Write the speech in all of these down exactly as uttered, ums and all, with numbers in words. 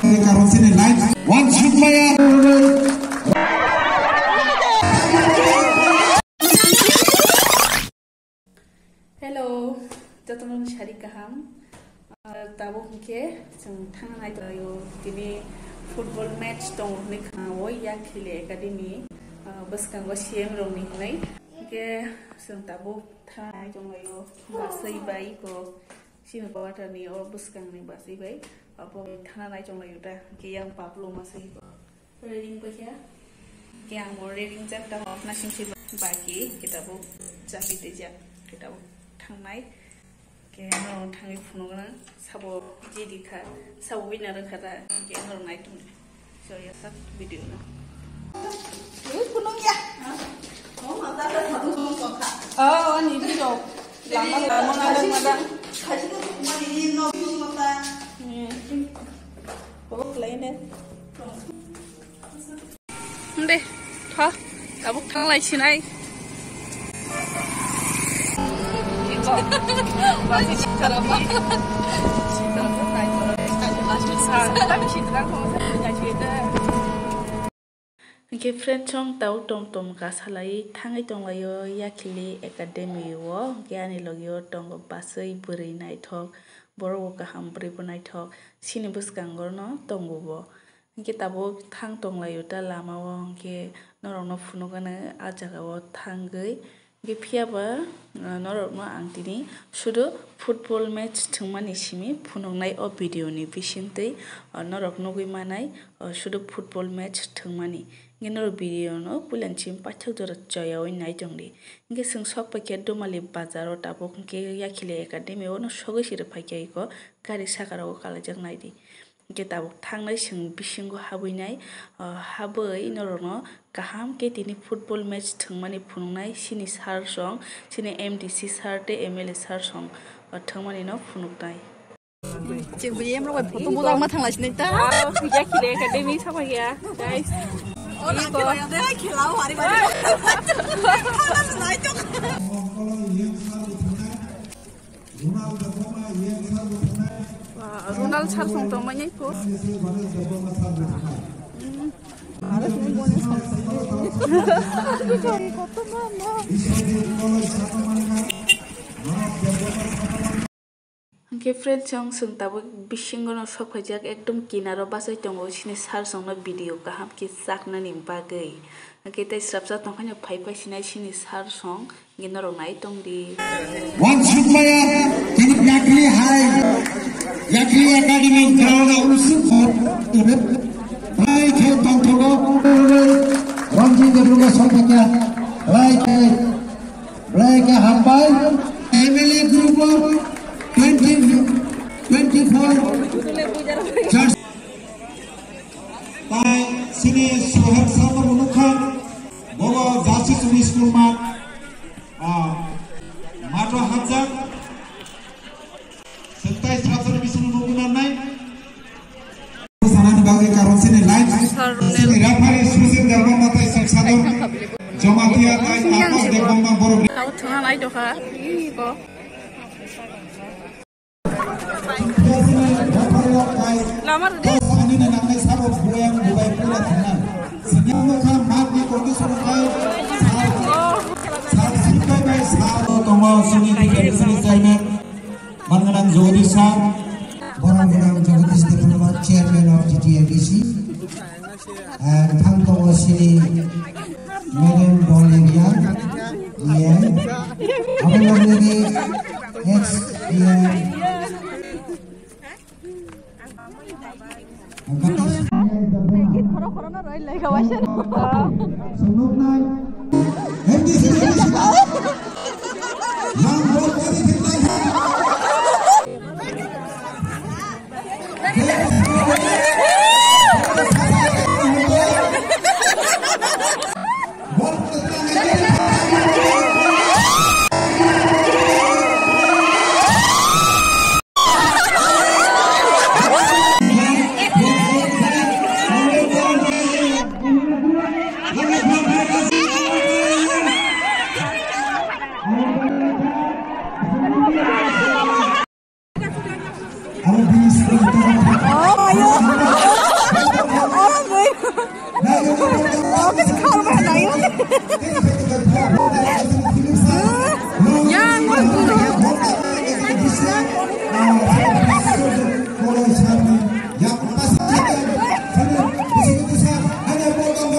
karon sini live one supaya Hello, teman-teman syari kaham. Tabu ke, jeng tangan ay tayo tini football match tong ni kawo ya kile academy. Bas kang wasiem rong ni nai. Ke, jeng tabu tangan ay tong ayo basai bai ko. Sino bawa tani or bas kang ni basai bai. Apa tangan ay tong ayo ta. Ke yang paplo masai ko. Reading pa siya. Ke yang more reading jam ta na simsi baki kita bu jadi deja kita bu. थांनाय के नरं थाङै फुनगोन साबो जेदिखा साबो बिना रोखादा के नरं नायदों जया साब भिडिअ ना ए फुनगया ओ माता दा थादो संखा अ अ नि भिडिअ लामा लामा नादों मादा खासिखौ मानि न फुनगता ओ लायने दे था गाबो थांलायसिनाय Masih cara apa? Cerita apa? Tapi cerita kamu punya cerita. Oke, friend chong tahu tom tom kasalai tangai tong layo yakili academy wo giani logyo tong basai beri nai thok boro ka hambri bunai thok sini bus kangor no tongo bo. Kita bo thang tong layo ta lama wo ke norong no funogana ajaga wo thangai. Gipiaba norokno ang tini sudo football match thungmani simi phunongnai o video ni bisintei norok nogui manai sudo football match thungmani ngenor video no pulanchim pathak jora joyawai nai jongli nge sing sok pakke domali bazar o tabok ke yakile academy ono sogoi sire pakke ko gari sakara o kalajak naidi ke tabok thangnai sing bisingo habuinai haboi norokno kaham ke tini football match thungmani phunungnai sini sar song sini M D C sar te M L A sar song thungmani no phunuknai je buyem ro photo bodang ma thangla sinai ta ya khile academy sabai ya guys o na ko de khilao hari bari thangla sinai to Ronald sar song to manyai ko Ada semua ni Oke friend chong sung tabu bisingono sokajak ekdom kinaro basai tongo sini sar songno video kaham ki sakna nim bagai Oke tai srapsa tongkanya pai pai sinai sini sar song ginoro nai tong di One supaya kini yakli hai yakli academy ground usul for ibet Baik ke tongtogo Ranji gedunga sompaknya Baik ke Baik ke hambai M L A group of twenty twenty-four Church Baik sini sohar sama menukhan Bawa jasi suni school ma Mato hajak Sentai serasa bisunu nukunan naik Sanan bagi karon sini live sini rapari susin darma mata isak sador jamatia tai apa darma boro tahu tengah naik doka ko lamar de ini namanya sabot buayang buay pula tenang sini muka mati kondi suruh kai sar sikai kai sar tomo sini tiga sini saya mengenang Jodisa Orang-orang Jogadish Diplomat Chairman of G T A B C and Tangtongo City Madam Bolivia yeah Abang lagi ex yeah Oh yang pastikan besi besar hanya potong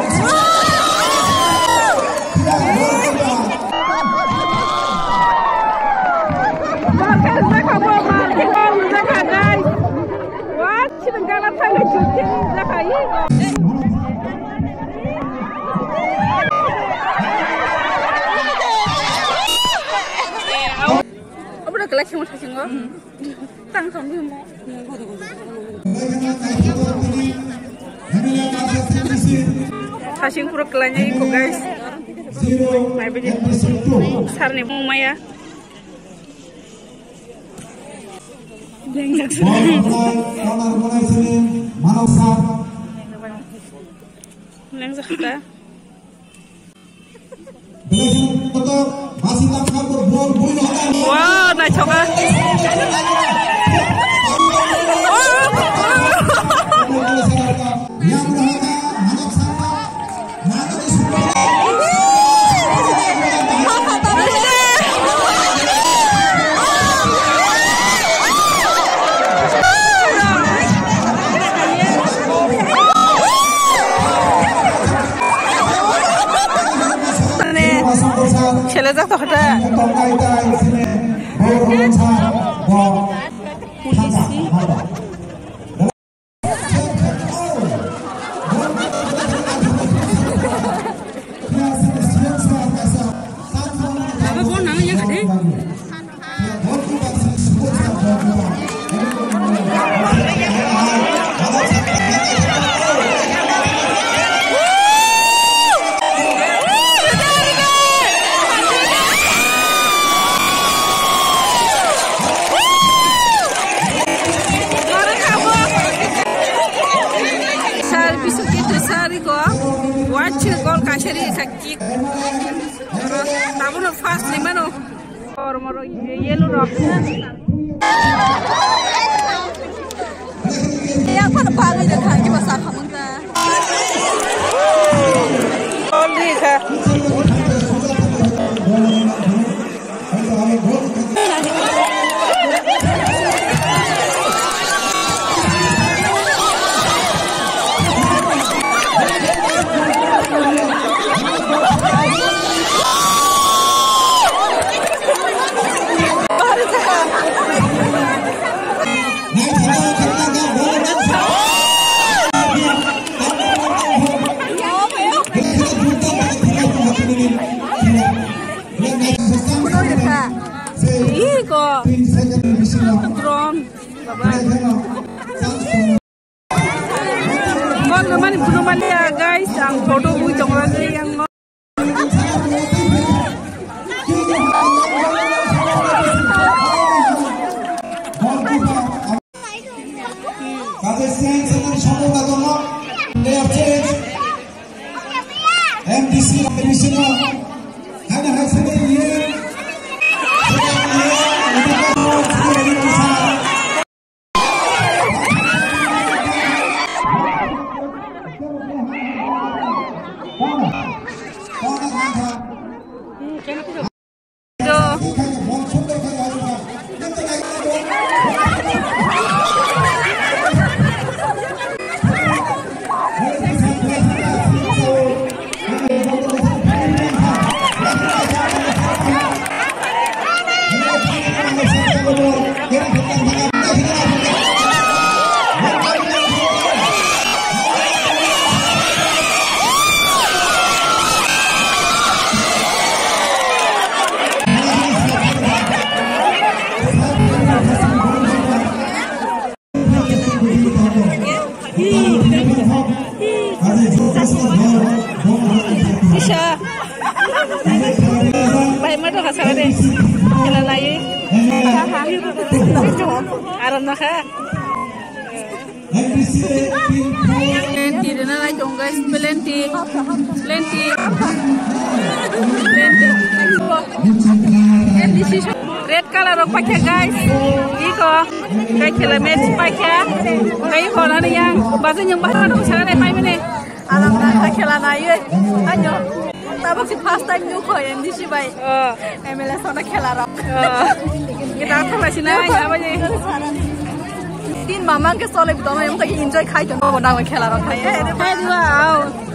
Lagi mau kasih nggak? Tang sambil mau. Kasih pura kelanya itu guys. Mai biji besar nih mau Maya. Lengjak sudah. Lengjak sudah. masih tak kabur bola bola. Wah, naik coba. Selesai tak ada. Apa pun namanya gede. Sakit, tapi fast ni mana? Orang orang yellow rock. Ya, apa nak pakai dah kan? Kita pasal kamu dah. Oh, ni kah? Drone, Kau nama ni belum ada ya guys, yang foto bui jangan lagi yang M D C hanya hasilnya Bisa. Baik mana kasar deh. Kalau lain. Aram nak ha. Lenti dana lagi dong guys. Lenti. Lenti. Lenti. Lenti. Red color of pakai guys. Iko. Kayak kilometer pakai. Kayak kolam yang bahasa yang bahasa dong sana deh. Baik mana? Alam nak kelan ayu. Ayo. Tapi si first time new kau yang di sini baik. Oh. M L S orang kelan. Oh. Kita tahu lah sini apa ni? তিন মামা কে চলে বিতন এম তাকে এনজয় খাই তো বনাও খেলা খাই এ খাই দিবা আও